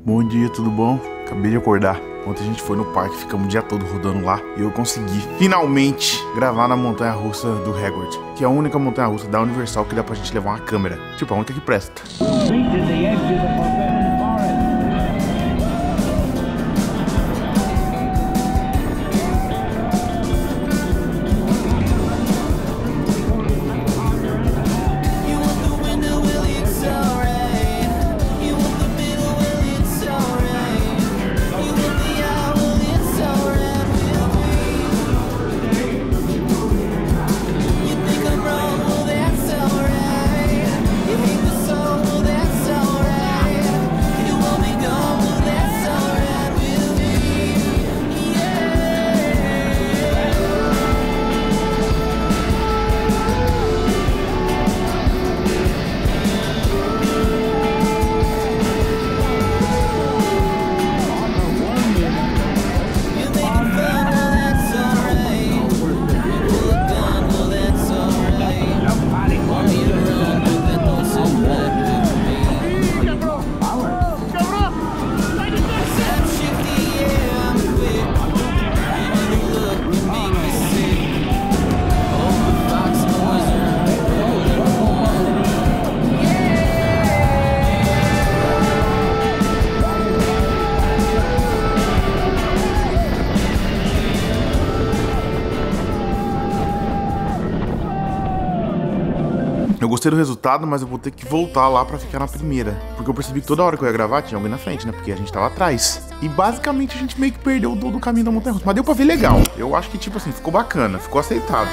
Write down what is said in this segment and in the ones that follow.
Bom dia, tudo bom? Acabei de acordar. Ontem a gente foi no parque, ficamos o dia todo rodando lá e eu consegui finalmente gravar na montanha-russa do Hagrid, que é a única montanha-russa da Universal que dá pra gente levar uma câmera. Tipo, a única que presta. Eu gostei do resultado, mas eu vou ter que voltar lá pra ficar na primeira. Porque eu percebi que toda hora que eu ia gravar tinha alguém na frente, né? Porque a gente tava atrás. E basicamente a gente meio que perdeu do caminho da montanha-russa. Mas deu pra ver legal. Eu acho que, tipo assim, ficou bacana, ficou aceitável.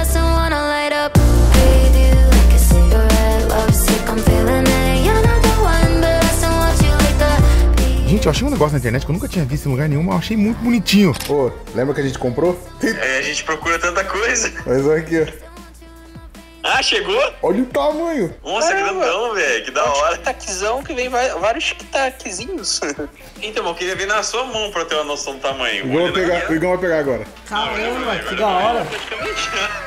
Gente, eu achei um negócio na internet que eu nunca tinha visto em lugar nenhum, mas eu achei muito bonitinho. Ô, lembra que a gente comprou? É, a gente procura tanta coisa. Mas olha aqui, ó. Ah, chegou? Olha o tamanho. Nossa, grandão, velho. Que da hora. Tic-taczão que vem vários tic-taczinhos. Então, eu queria ver na sua mão pra ter uma noção do tamanho. O Igão vai pegar agora. Caramba, que da hora. Praticamente.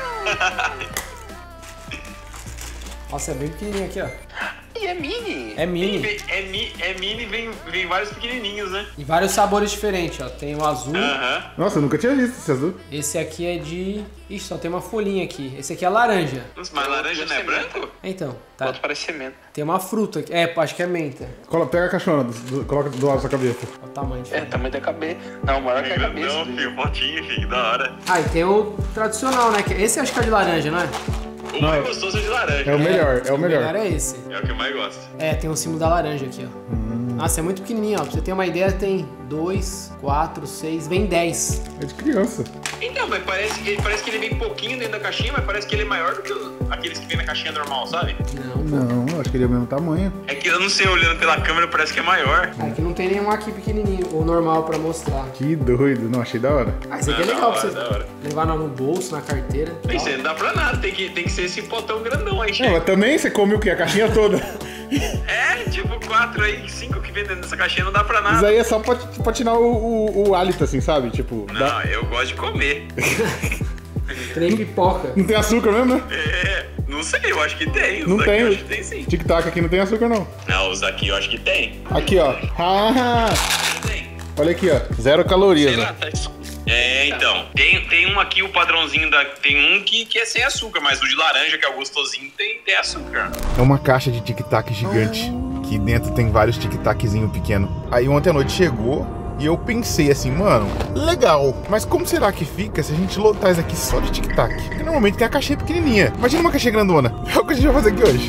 Nossa, é bem pequenininho aqui, ó. E é mini. É mini. É mini, vem vários pequenininhos, né? E vários sabores diferentes, ó. Tem o azul. Nossa, eu nunca tinha visto esse azul. Esse aqui é de... Ixi, só tem uma folhinha aqui. Esse aqui é laranja. Nossa, mas laranja não é branco? Então, tá. Pode parecer menta. Tem uma fruta aqui. É, acho que é menta. Pega a caixona, coloca do lado da sua cabeça. Olha o tamanho É, diferente. tamanho da cabeça. Não, maior que a cabeça. Não, filho, fortinho, filho, da hora. Ah, e tem o tradicional, né? Esse acho que é de laranja, não é? O mais gostoso é de laranja. É o melhor, é o O melhor melhor. é esse. É o que eu mais gosto. É, tem o símbolo da laranja aqui, ó. Nossa, é muito pequenininho, ó. Pra você ter uma ideia, tem 2, 4, 6, vem 10. É de criança. Então, mas parece que ele vem pouquinho dentro da caixinha, mas parece que ele é maior do que aqueles que vem na caixinha normal, sabe? Não, acho que ele é o mesmo tamanho. É que eu não sei, olhando pela câmera parece que é maior. Aqui não tem nenhum aqui pequenininho, ou normal pra mostrar. Que doido, não, achei da hora. Ah, esse aqui é Da legal hora, pra da você hora. levar no bolso, na carteira. Isso aí não dá pra nada, tem que ser esse potão grandão aí, Não, chega. mas também você come o quê? A caixinha toda. É, tipo 4 aí, 5 que vem dentro dessa caixinha não dá pra Isso nada. aí é só pra tirar o hálito, assim, sabe? Tipo, Não, eu gosto de comer. Tem pipoca. não tem açúcar mesmo, né? É, não sei, eu acho que tem. Os Não daqui tem. eu acho que tem sim. Tic-tac aqui não tem açúcar, não. Não, os daqui eu acho que tem. Aqui, ó. Ah, Tem. olha aqui, ó. 0 calorias, Sei ó. lá, tá É, então. Tem um aqui, o padrãozinho tem um que é sem açúcar, mas o de laranja, que é o gostosinho, tem açúcar. É uma caixa de tic-tac gigante, que dentro tem vários tic-taczinhos pequenos. Aí ontem à noite chegou e eu pensei assim, mano, legal, mas como será que fica se a gente lotar isso aqui só de tic-tac? Porque normalmente tem a caixinha pequenininha. Imagina uma caixinha grandona. É o que a gente vai fazer aqui hoje.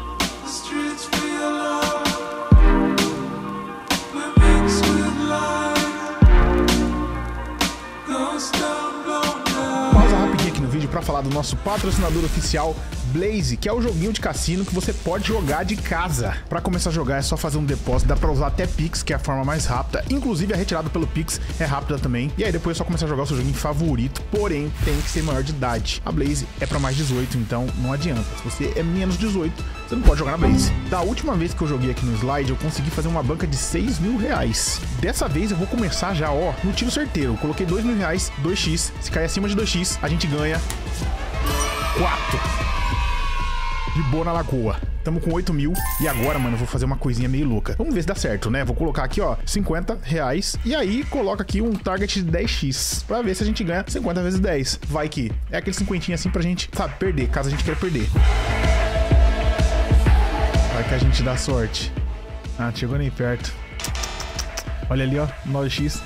Pausa rapidinho aqui no vídeo para falar do nosso patrocinador oficial, Blaze, que é o joguinho de cassino que você pode jogar de casa. Para começar a jogar é só fazer um depósito, dá para usar até Pix, que é a forma mais rápida. Inclusive a retirada pelo Pix é rápida também. E aí depois é só começar a jogar o seu joguinho favorito, porém tem que ser maior de idade. A Blaze é para mais 18, então não adianta. Se você é menos 18, você não pode jogar na Blaze. Da última vez que eu joguei aqui no slide, eu consegui fazer uma banca de 6 mil reais. Dessa vez eu vou começar já, ó, no tiro certeiro. Eu coloquei 2 mil reais, 2x. Se cair acima de 2x, a gente ganha 4. De boa na lagoa. Tamo com 8 mil. E agora, mano, eu vou fazer uma coisinha meio louca. Vamos ver se dá certo, né? Vou colocar aqui, ó, 50 reais. E aí, coloca aqui um target de 10x. Pra ver se a gente ganha 50 vezes 10. Vai que é aquele 50 assim pra gente, sabe, perder, caso a gente queira perder. Vai que a gente dá sorte. Ah, chegou nem perto. Olha ali, ó, 9x.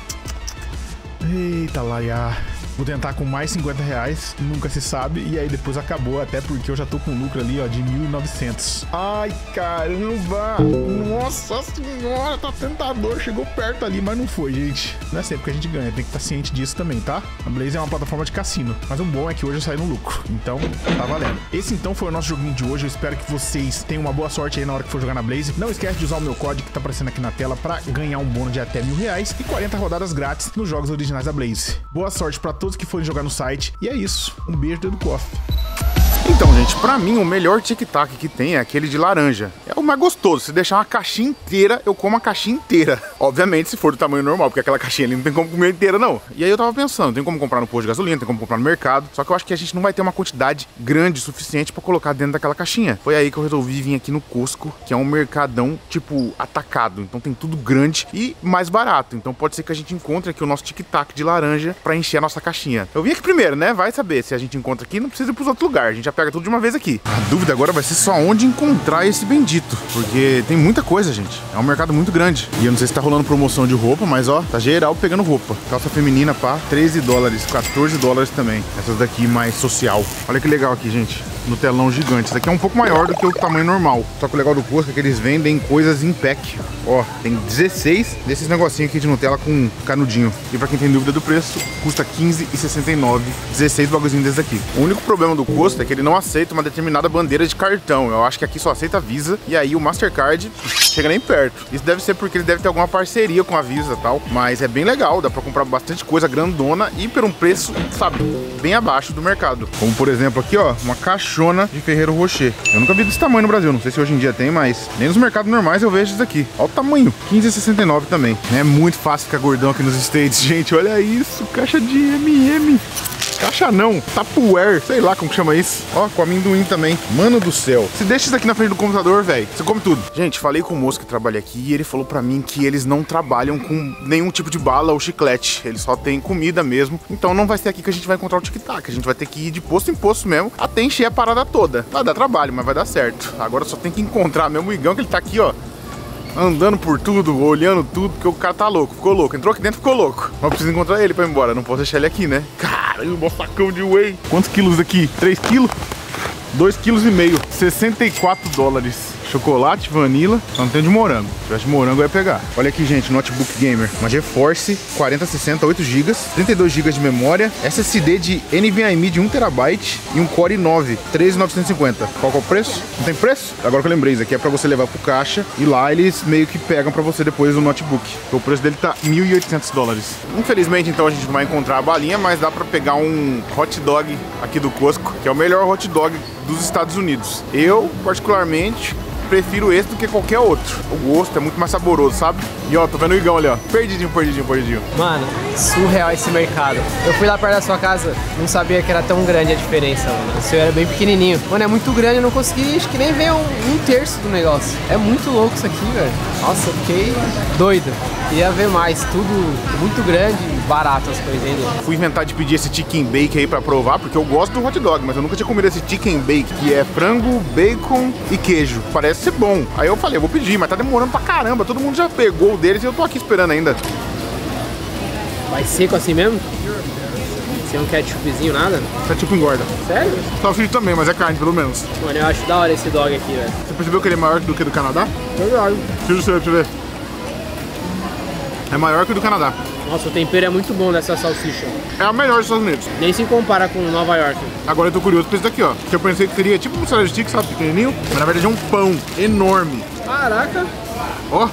Eita, laia. Vou tentar com mais 50 reais, nunca se sabe. E aí depois acabou, até porque eu já tô com lucro ali, ó, de 1.900. Ai, caramba! Nossa senhora, tá tentador. Chegou perto ali, mas não foi, gente. Não é sempre que a gente ganha, tem que estar ciente disso também, tá? A Blaze é uma plataforma de cassino. Mas o bom é que hoje eu saí no lucro, então tá valendo. Esse então foi o nosso joguinho de hoje. Eu espero que vocês tenham uma boa sorte aí na hora que for jogar na Blaze. Não esquece de usar o meu código que tá aparecendo aqui na tela pra ganhar um bônus de até R$1.000 e 40 rodadas grátis nos jogos originais da Blaze. Boa sorte pra todos que forem jogar no site. E é isso. Um beijo do Coffee. Então, gente, pra mim o melhor tic-tac que tem é aquele de laranja. É o mais gostoso. Se deixar uma caixinha inteira, eu como a caixinha inteira. Obviamente, se for do tamanho normal, porque aquela caixinha ali não tem como comer inteira, não. E aí eu tava pensando, tem como comprar no posto de gasolina, tem como comprar no mercado. Só que eu acho que a gente não vai ter uma quantidade grande o suficiente pra colocar dentro daquela caixinha. Foi aí que eu resolvi vir aqui no Costco, que é um mercadão, tipo, atacado. Então tem tudo grande e mais barato. Então pode ser que a gente encontre aqui o nosso tic-tac de laranja pra encher a nossa caixinha. Eu vim aqui primeiro, né? Vai saber. Se a gente encontra aqui, não precisa ir pros outros lugares. A gente já pega tudo de uma vez aqui. A dúvida agora vai ser só onde encontrar esse bendito, porque tem muita coisa, gente. É um mercado muito grande. E eu não sei se tá rolando promoção de roupa, mas ó, tá geral pegando roupa. Calça feminina, pá, $13, $14 também. Essas daqui mais social. Olha que legal aqui, gente. No telão gigante. Esse daqui é um pouco maior do que o tamanho normal. Só que o legal do Costco é que eles vendem coisas em pack. Ó, tem 16 desses negocinhos aqui de Nutella com canudinho. E pra quem tem dúvida do preço, custa R$15,69. 16 bagulhozinhos desses aqui. O único problema do Costco é que ele não aceita uma determinada bandeira de cartão. Eu acho que aqui só aceita Visa. E aí o Mastercard chega nem perto. Isso deve ser porque ele deve ter alguma parceria com a Visa e tal. Mas é bem legal. Dá pra comprar bastante coisa grandona e por um preço, sabe, bem abaixo do mercado. Como por exemplo aqui, ó, uma caixona de Ferrero Rocher. Eu nunca vi desse tamanho no Brasil. Não sei se hoje em dia tem, mas nem nos mercados normais eu vejo isso aqui. Olha o tamanho. R$15,69 também. É muito fácil ficar gordão aqui nos States, gente. Olha isso. Caixa de M&M. Caixa não, Tupperware, sei lá como que chama isso. Ó, com amendoim também. Mano do céu. Se deixa isso aqui na frente do computador, velho, você come tudo. Gente, falei com o moço que trabalha aqui e ele falou pra mim que eles não trabalham com nenhum tipo de bala ou chiclete. Eles só têm comida mesmo. Então não vai ser aqui que a gente vai encontrar o tic-tac. A gente vai ter que ir de posto em posto mesmo até encher a parada toda. Vai dar trabalho, mas vai dar certo. Agora só tem que encontrar mesmo o Igão, que ele tá aqui, ó, andando por tudo, olhando tudo, porque o cara tá louco, ficou louco. Entrou aqui dentro, ficou louco. Mas eu preciso encontrar ele pra ir embora, não posso deixar ele aqui, né? Caramba, o sacão de whey. Quantos quilos aqui? 3 quilos? 2,5 kg. $64. Chocolate, vanilla, só não tem de morango. Se tivesse de morango eu ia pegar. Olha aqui, gente, notebook gamer. Uma GeForce 4060, 8 GB, 32 GB de memória, SSD de NVMe de 1 TB e um Core i9, 13.950. Qual que é o preço? Não tem preço? Agora que eu lembrei, isso aqui é pra você levar pro caixa e lá eles meio que pegam pra você depois o notebook. O preço dele tá $1.800. Infelizmente, então, a gente não vai encontrar a balinha, mas dá pra pegar um hot dog aqui do Costco, que é o melhor hot dog dos Estados Unidos. Eu, particularmente, prefiro esse do que qualquer outro. O gosto é muito mais saboroso, sabe? E ó, tô vendo o Igão ali, ó. Perdidinho. Mano, surreal esse mercado. Eu fui lá perto da sua casa, não sabia que era tão grande a diferença, mano. O seu era bem pequenininho. Mano, é muito grande, eu não consegui, acho que nem ver um terço do negócio. É muito louco isso aqui, velho. Nossa, eu fiquei doido. Ia ver mais, tudo muito grande e barato as coisas dele. Fui inventar de pedir esse chicken bake aí pra provar, porque eu gosto do hot dog, mas eu nunca tinha comido esse chicken bake, que é frango, bacon e queijo. Parece ser bom. Aí eu falei, eu vou pedir, mas tá demorando pra caramba. Todo mundo já pegou o deles e eu tô aqui esperando ainda. Vai seco assim mesmo? Sem um ketchupzinho, nada? Ketchup engorda. Sério? Salsicha também, mas é carne, pelo menos. Mano, eu acho da hora esse dog aqui, velho. Você percebeu que ele é maior do que do Canadá? Verdade. Deixa eu ver. É maior que o do Canadá. Nossa, o tempero é muito bom dessa salsicha. É a melhor dos Estados Unidos. Nem se compara com Nova York. Agora eu tô curioso pra esse daqui, ó. Que eu pensei que seria tipo um mussarela stick, sabe? Pequenininho. Mas na verdade é um pão enorme. Caraca. Ó.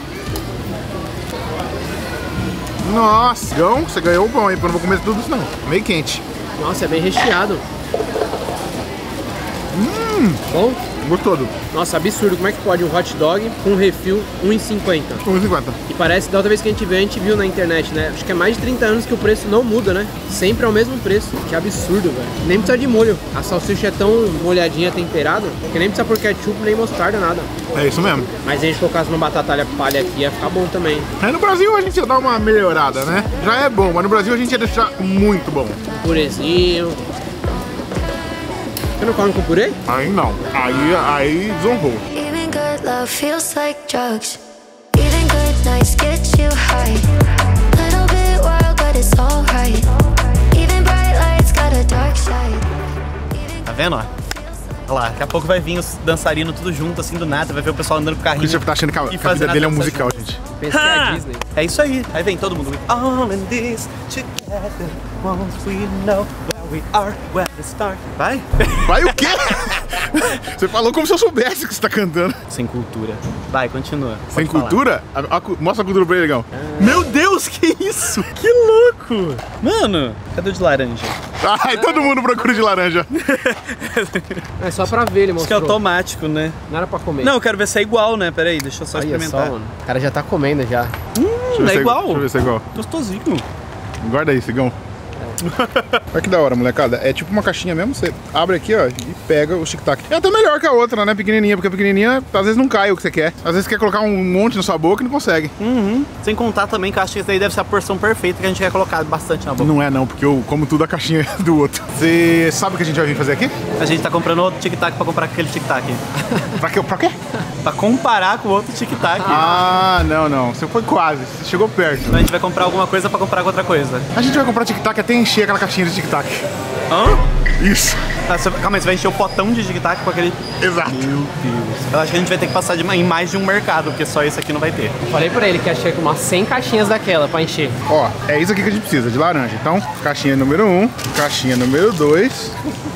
Nossa. Gão, você ganhou o pão aí, porque eu não vou comer tudo isso não. Meio quente. Nossa, é bem recheado. Bom? Gostoso. Nossa, absurdo. Como é que pode um hot dog com um refil R$1,50? 1,50. E parece que da outra vez que a gente viu na internet, né? Acho que é mais de 30 anos que o preço não muda, né? Sempre é o mesmo preço. Que absurdo, velho. Nem precisa de molho. A salsicha é tão molhadinha, temperada, que nem precisa por ketchup, nem mostarda, nada. É isso mesmo. Mas se a gente colocasse uma batata palha aqui, ia ficar bom também. Aí no Brasil a gente ia dar uma melhorada, né? Já é bom, mas no Brasil a gente ia deixar muito bom. Purezinho. Você não come com purê? Aí não. Aí desonrou. Even good love feels like drugs. Even good nights get you high. Little bit wild, but it's alright. Even bright lights got a dark side. Tá vendo, ó? Olha lá, daqui a pouco vai vir os dançarinos tudo junto, assim, do nada. Vai ver o pessoal andando com o O carrinho. Christian tá achando que a vida dele é um musical, gente. Pensei que é a Disney. É isso aí. Aí vem todo mundo. All in this together, once we know where we are, where we start. Vai? Vai o quê? Você falou como se eu soubesse que você tá cantando. Sem cultura. Vai, continua. Sem Pode falar. cultura? Mostra a cultura pra ele, Legão. Meu Deus, que isso? Que louco! Mano, cadê o de laranja? Ai, todo mundo procura de laranja. É só pra ver, ele Acho que é mostrou. automático, né? Não era pra comer. Não, eu quero ver se é igual, né? Pera aí, deixa eu só Aí é experimentar. só, mano. O cara já tá comendo já. Deixa eu ver É se igual. Deixa eu ver se é igual. Gostosinho. Guarda aí, Cigão. Olha que da hora, molecada. É tipo uma caixinha mesmo, você abre aqui, ó, e pega o tic-tac. É até melhor que a outra, né? Pequenininha, porque a pequenininha às vezes não cai o que você quer. Às vezes você quer colocar um monte na sua boca e não consegue. Sem contar também que eu acho que isso daí deve ser a porção perfeita que a gente quer colocar bastante na boca. Não é não, porque eu como tudo a caixinha do outro. Você sabe o que a gente vai vir fazer aqui? A gente tá comprando outro tic-tac pra comprar com aquele tic-tac. Pra quê? Pra quê? Pra comparar com o outro tic-tac. Ah, não. Você foi quase, você chegou perto. Então a gente vai comprar alguma coisa pra comprar com outra coisa. A gente vai comprar tic-tac até encher aquela caixinha de tic-tac. Hã? Isso. Calma aí, você vai encher o potão de tic-tac com aquele... Exato. Meu Deus. Eu acho que a gente vai ter que passar em mais de um mercado, porque só esse aqui não vai ter. Falei pra ele que achei com umas 100 caixinhas daquela pra encher. Ó, é isso aqui que a gente precisa, de laranja. Então, caixinha número 1, caixinha número 2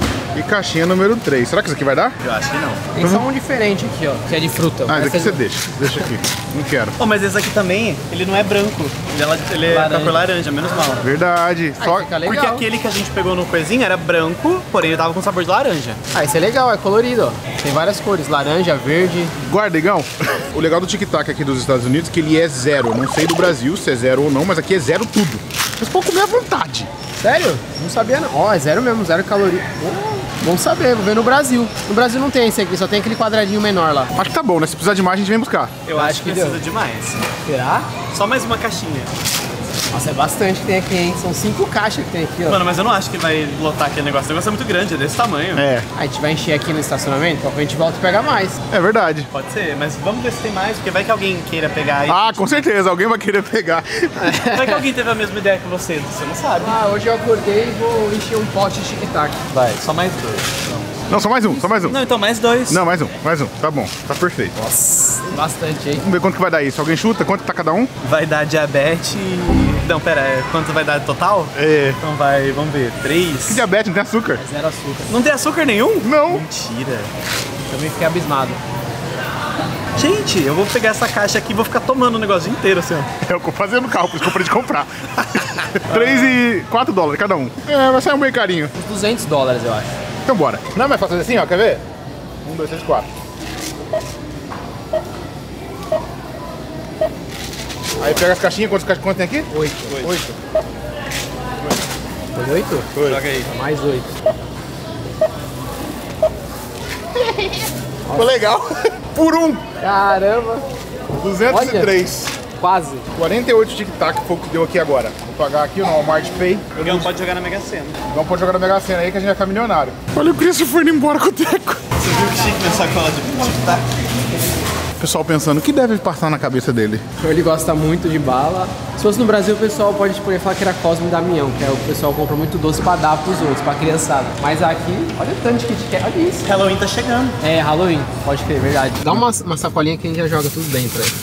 e caixinha número 3. Será que isso aqui vai dar? Eu acho que não. Tem só um diferente aqui, ó, que é de fruta. Ah, esse aqui Essa você deixa. Deixa aqui. Não quero. Oh, mas esse aqui também, ele não é branco. Ele é da cor laranja, menos mal. Verdade. Aí Só... fica legal. Porque aquele que a gente pegou no coisinho era branco, porém ele tava com sabor de laranja. Ah, esse é legal, é colorido, ó. Tem várias cores, laranja, verde. Guarda, Igão. O legal do tic-tac aqui dos Estados Unidos é que ele é zero. Não sei do Brasil se é zero ou não, mas aqui é zero tudo. Vocês podem comer à vontade. Sério? Não sabia não. Ó, é zero mesmo, zero caloria. Bom saber, vou ver no Brasil. No Brasil não tem esse aqui, só tem aquele quadradinho menor lá. Acho que tá bom, né? Se precisar de mais, a gente vem buscar. Eu acho que precisa deu. demais. Será? Só mais uma caixinha. Nossa, é bastante que tem aqui, hein? São 5 caixas que tem aqui, ó. Mano, mas eu não acho que vai lotar aquele negócio. O negócio é muito grande, é desse tamanho. É, A gente vai encher aqui no estacionamento, pra a gente volta e pega mais. é verdade. Pode ser, mas vamos ver se tem mais, porque vai que alguém queira pegar aí. Ah, com certeza. Alguém vai querer pegar. Vai que alguém teve a mesma ideia que você não sabe. Ah, hoje eu acordei e vou encher um pote de tic-tac. Vai, só mais dois. Não, só mais um. Não, então mais dois. Não, mais um. Tá bom. Tá perfeito. Nossa, bastante, hein? Vamos ver quanto que vai dar isso. Alguém chuta? Quanto tá cada um? Vai dar diabetes. Não, pera, quanto vai dar total? É. Então vai, vamos ver, 3. Que diabetes, não tem açúcar. Zero açúcar. Não tem açúcar nenhum? Não. Mentira. Também fiquei abismado. Gente, eu vou pegar essa caixa aqui e vou ficar tomando o negócio inteiro assim, ó. Eu fazendo cálculo, por isso que eu parei de comprar. 3 e 4 dólares cada um. É, vai sair um bem carinho. Uns $200, eu acho. Então bora. Não é mais fácil assim, ó, quer ver? 1, 2, 3, 4. Aí pega as caixinhas, quantas tem aqui? 8. 8. Foi 8? Foi. Joga aí. Mais 8. Ficou legal. Por um. Caramba. 203. Quase. 48 tic-tac foi o que deu aqui agora. Vou pagar aqui no Walmart Pay. O Gão pode jogar na Mega Sena. Não pode jogar na Mega Sena aí que a gente vai ficar milionário. Olha o Christopher indo embora com o Teco. Você viu que chique na sacola de tic-tac? O pessoal pensando, o que deve passar na cabeça dele? Ele gosta muito de bala. Se fosse no Brasil, o pessoal pode falar que era Cosme e Damião, que é o pessoal compra muito doce pra dar pros outros, pra criançada. Mas aqui, olha o tanto de Kit Kat, olha isso. Halloween tá chegando. É, Halloween, pode crer, verdade. Dá uma sacolinha que a gente já joga tudo dentro aí.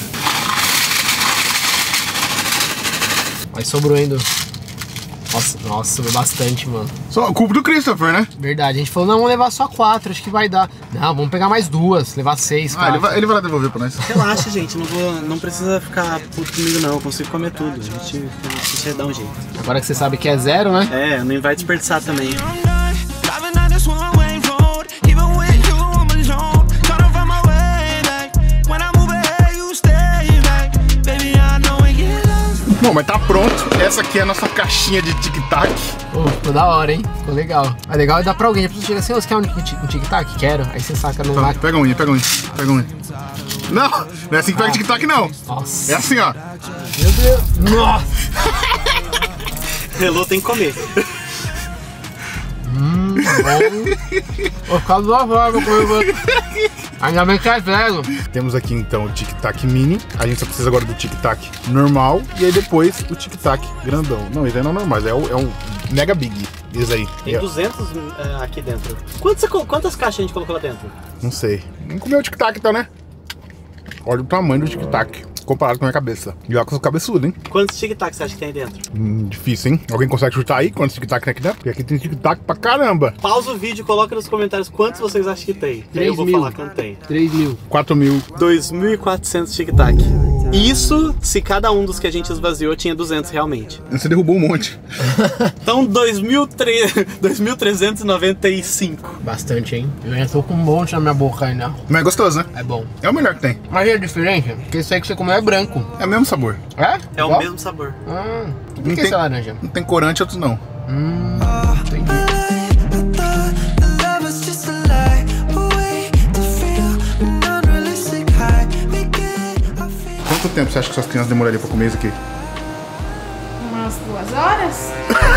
Aí sobrou ainda. Nossa, sobrou bastante, mano. Só culpa do Christopher, né? Verdade, a gente falou, não, vamos levar só 4, acho que vai dar. Não, vamos pegar mais 2, levar 6, Ah, ele vai lá devolver pra nós. Relaxa, gente, não precisa ficar puto comigo não, eu consigo comer tudo. A gente dá um jeito. Agora que você sabe que é 0, né? É, nem vai desperdiçar também. Driving down this one-way road, even with you I'm alone. Bom, mas tá pronto. Essa aqui é a nossa caixinha de tic-tac. Pô, ficou da hora, hein? Ficou legal. É legal dar pra alguém. A pessoa chega assim, você quer um tic-tac? Quero. Aí você saca no Tá, lápis. pega um. Não, não é assim que pega tic-tac, não. Nossa. É assim, ó. Meu Deus. Nossa. Relô tem que comer. Vou ficar 2 horas pra comer. Ainda bem que é velho. Temos aqui então o tic-tac mini. A gente só precisa agora do tic-tac normal. E aí depois o tic-tac grandão. Não, esse aí não é normal, é um mega big. Esse aí. Tem 200 aqui dentro. Quantas caixas a gente colocou lá dentro? Não sei. Vamos comer o tic-tac então, né? Olha o tamanho do tic-tac comparado com a minha cabeça. E olha com o cabeçudo, hein? Quantos tic-tac você acha que tem aí dentro? Difícil, hein? Alguém consegue chutar aí quantos tic-tac tem aqui dentro? Porque aqui tem tic-tac pra caramba. Pausa o vídeo e coloca nos comentários quantos vocês acham que tem. Aí eu vou falar quanto tem. 3.000. 4.000. 2.400 tic-tac. Isso se cada um dos que a gente esvaziou tinha 200 realmente. Você derrubou um monte. Então 2.395. Bastante, hein? Eu ainda tô com um monte na minha boca ainda. Mas é gostoso, né? É bom. É o melhor que tem. Mas é diferente? Porque isso aí que você comeu é branco. É o mesmo sabor. É? É o Igual? mesmo sabor. Por que esse é laranja? Não tem corante, outros não. Entendi. Quanto tempo você acha que suas crianças demorariam pra comer isso aqui? Umas 2 horas?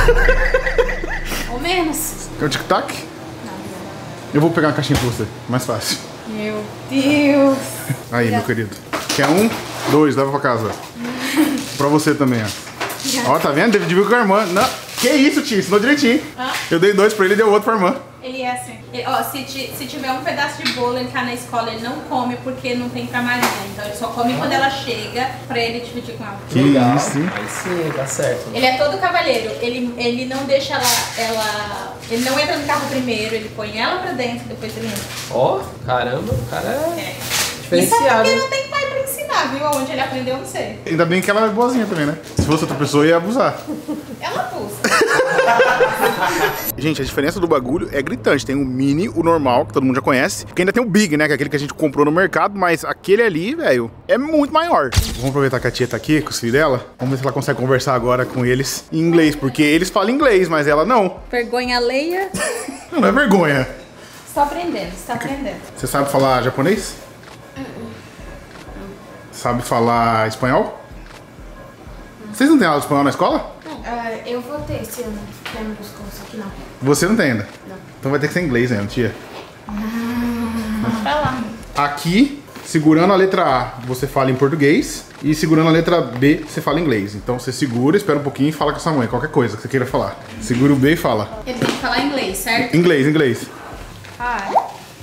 Ou menos. Quer o tic-tac? Eu vou pegar uma caixinha pra você, mais fácil. Meu Deus. Aí, meu querido. Quer 1, 2, leva pra casa. Pra você também, ó. Ó, tá vendo? Dividiu com a irmã. Não. Que isso, tio? Ensinou direitinho. Eu dei 2 pra ele e deu outro pra irmã. Ele é assim. Se tiver um pedaço de bolo, ele tá na escola, ele não come porque não tem pra Maria. Então ele só come quando ela chega pra ele dividir com ela. Que isso, hein? Aí sim, tá certo. Ele é todo cavalheiro. Ele não deixa ela. Ele não entra no carro primeiro, ele põe ela pra dentro, depois ele entra. Ó, caramba, o cara é Isso é diferenciado. porque não tem pai pra ensinar, viu? Onde ele aprendeu, eu não sei. Ainda bem que ela é boazinha também, né? Se fosse outra pessoa, ia abusar. Ela abusa. Gente, a diferença do bagulho é gritante. Tem o mini, o normal, que todo mundo já conhece. Porque ainda tem o big, né? Que é aquele que a gente comprou no mercado. Mas aquele ali, velho, é muito maior. Vamos aproveitar que a tia tá aqui com os filhos dela. Vamos ver se ela consegue conversar agora com eles em inglês. Porque eles falam inglês, mas ela não. Vergonha alheia. Não é vergonha. Está aprendendo, está aprendendo. Você sabe falar japonês? Sabe falar espanhol? Vocês não têm aula de espanhol na escola? Eu vou ter esse ano. Não buscou isso aqui, não. Você não tem ainda? Não. Então vai ter que ser inglês mesmo, tia. Pra lá. Aqui, segurando a letra A, você fala em português. E segurando a letra B, você fala em inglês. Então você segura, espera um pouquinho e fala com a sua mãe. Qualquer coisa que você queira falar. Segura o B e fala. Ele tem que falar inglês, certo? Inglês. Hi.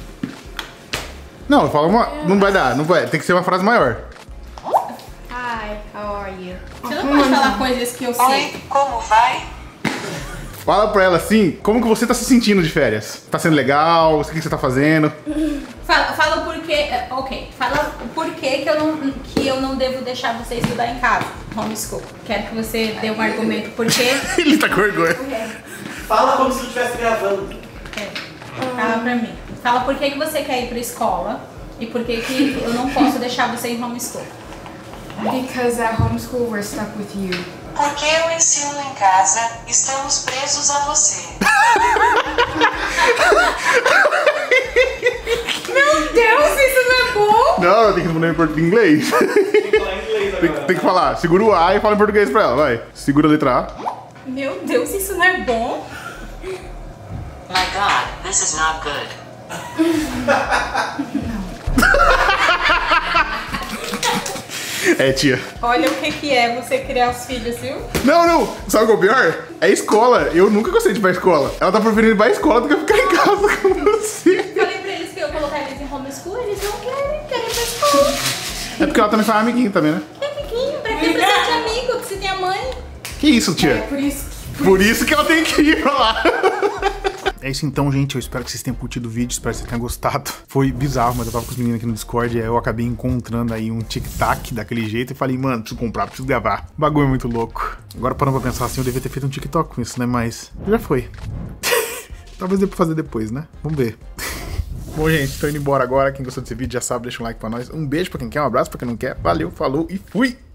Não, fala uma... Não vai dar, não vai. Tem que ser uma frase maior. Hi, how are you? Você não pode falar coisas que eu sei. Como vai? Fala pra ela assim, como que você tá se sentindo de férias? Tá sendo legal? O que você tá fazendo? Fala o porquê. Ok. Fala o porquê que eu não devo deixar você estudar em casa. Homeschool. Quero que você dê um argumento porquê. Ele tá com vergonha. Fala como se eu estivesse gravando. Fala pra mim. Fala por que você quer ir pra escola e por que eu não posso deixar você em homeschool. Because at homeschool we're stuck with you. Porque eu ensino em casa, estamos presos a você. Meu Deus, isso não é bom! Não, tem que responder em inglês. Tem que falar, segura o A e fala em português pra ela, vai. Segura a letra A. Meu Deus, isso não é bom! My God, this is not good. É, tia. Olha o que é você criar os filhos, viu? Não. Sabe o que é o pior? É escola. Eu nunca gostei de ir pra escola. Ela tá preferindo ir pra escola do que ficar em casa com você. Falei pra eles que eu ia colocar eles em homeschool, eles não querem ir pra escola. É porque ela também faz amiguinho também, né? Que amiguinho? Pra que precisa de amigo? Você tem a mãe? Que isso, tia? Por isso Por isso que ela tem que ir pra lá. É isso então, gente. Eu espero que vocês tenham curtido o vídeo. Espero que vocês tenham gostado. Foi bizarro, mas eu tava com os meninos aqui no Discord. E aí eu acabei encontrando aí um tic-tac daquele jeito. E falei, mano, preciso comprar, preciso gravar. O bagulho é muito louco. Agora, parando pra pensar assim, eu devia ter feito um TikTok com isso, né? Mas já foi. Talvez dê pra fazer depois, né? Vamos ver. Bom, gente, tô indo embora agora. Quem gostou desse vídeo já sabe, deixa um like pra nós. Um beijo pra quem quer, um abraço pra quem não quer. Valeu, falou e fui!